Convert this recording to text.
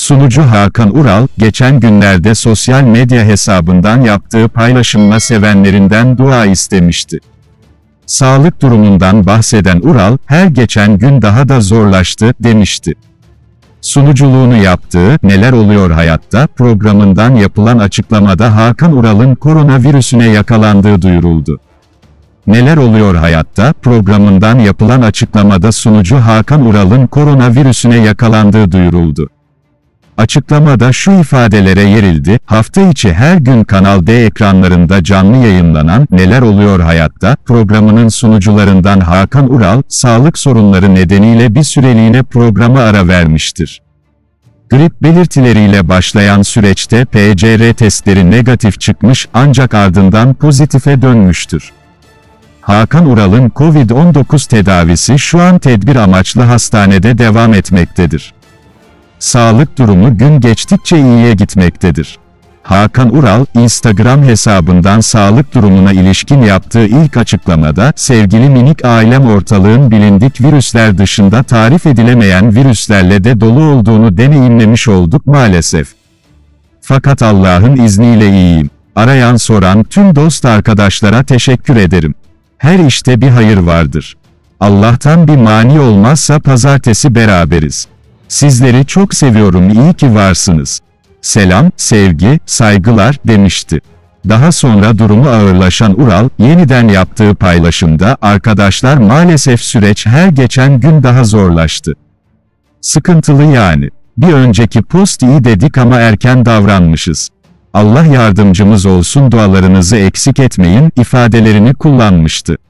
Sunucu Hakan Ural, geçen günlerde sosyal medya hesabından yaptığı paylaşımla sevenlerinden dua istemişti. Sağlık durumundan bahseden Ural, her geçen gün daha da zorlaştı, demişti. Sunuculuğunu yaptığı "Neler Oluyor Hayatta" programından yapılan açıklamada Hakan Ural'ın koronavirüsüne yakalandığı duyuruldu. "Neler Oluyor Hayatta" programından yapılan açıklamada sunucu Hakan Ural'ın koronavirüsüne yakalandığı duyuruldu. Açıklamada şu ifadelere yerildi: hafta içi her gün Kanal D ekranlarında canlı yayınlanan "Neler Oluyor Hayatta" programının sunucularından Hakan Ural, sağlık sorunları nedeniyle bir süreliğine programa ara vermiştir. Grip belirtileriyle başlayan süreçte PCR testleri negatif çıkmış ancak ardından pozitife dönmüştür. Hakan Ural'ın Covid-19 tedavisi şu an tedbir amaçlı hastanede devam etmektedir. Sağlık durumu gün geçtikçe iyiye gitmektedir. Hakan Ural, Instagram hesabından sağlık durumuna ilişkin yaptığı ilk açıklamada, "Sevgili minik ailem, ortalığın bilindik virüsler dışında tarif edilemeyen virüslerle de dolu olduğunu deneyimlemiş olduk maalesef. Fakat Allah'ın izniyle iyiyim. Arayan soran tüm dost arkadaşlara teşekkür ederim. Her işte bir hayır vardır. Allah'tan bir mani olmazsa pazartesi beraberiz. Sizleri çok seviyorum, iyi ki varsınız. Selam, sevgi, saygılar," demişti. Daha sonra durumu ağırlaşan Ural, yeniden yaptığı paylaşımda, "Arkadaşlar, maalesef süreç her geçen gün daha zorlaştı. Sıkıntılı yani. Bir önceki post iyi dedik ama erken davranmışız. Allah yardımcımız olsun, dualarınızı eksik etmeyin," ifadelerini kullanmıştı.